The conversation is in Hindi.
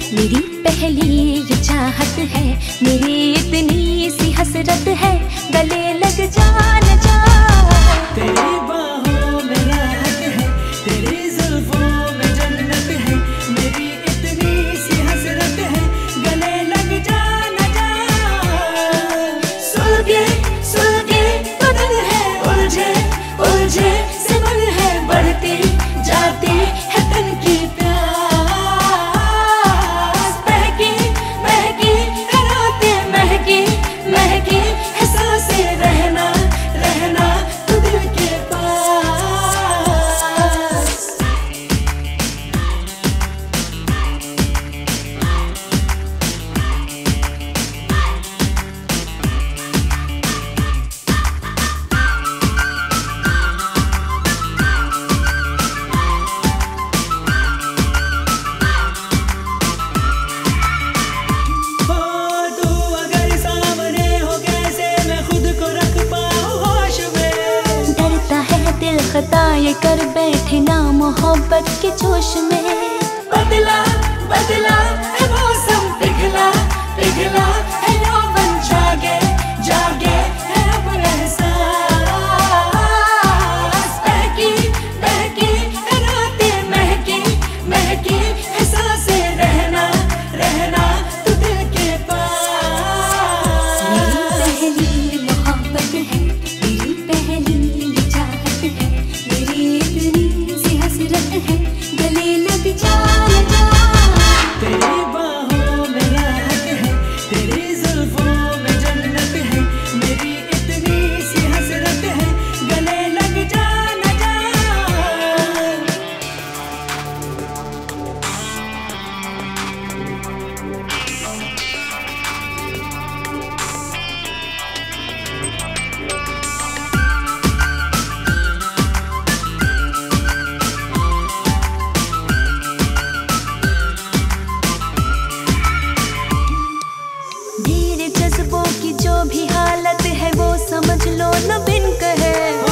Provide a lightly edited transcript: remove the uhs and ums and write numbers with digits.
मेरी पहली ये चाहत है, मेरी इतनी सी हसरत है, गले लग जा न जा। तेरी बाहों में राहत है, तेरी जुल्फों में जन्नत है, मेरी इतनी सी हसरत है, गले लग जा न जा। सुलगे सुलगे बदन है, उलझे उलझे से मन है, बढ़ते जाते है तन की प्यास। महके महके है रातें, महके महके है सांसें, रहना रहना तू दिल के पास। तू अगर सामने हो, कैसे मैं खुद को रख पाऊं होश में। डरता है दिल खता ये कर बैठे ना मोहब्बत के जोश में। बदला बदला है मौसम, पिघला पिघला है यौवन, जागे जागे है अब एहसास। बहकी बहकी है रातें, महकी महकी है सांसें, रहना रहना तू दिल के पास। मेरी पहली मोहब्बत है, मेरी पहली चाहत है, मेरी इतनी सी हसरत है, गले लग जा न जा। तेरी बाहों में राहत है, तेरी जुल्फों में जन्नत है, मेरी इतनी सी हसरत है, गले लग जा न जा। धीरे जज्बों की जो भी हालत है, वो समझ लो न बिन कहे।